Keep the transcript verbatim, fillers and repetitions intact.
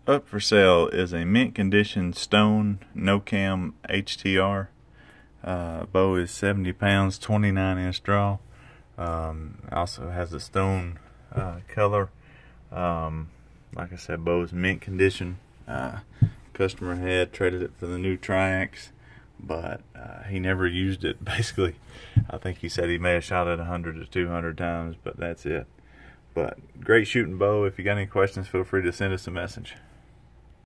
Up for sale is a mint condition Stone no cam H T R. Uh, bow is seventy pounds, twenty-nine inch draw. Um, also has a stone uh, color. Um, like I said, bow is mint condition. Uh, customer had traded it for the new Triax, but uh, he never used it. Basically, I think he said he may have shot it a hundred to two hundred times, but that's it. But great shooting bow. If you got any questions, feel free to send us a message.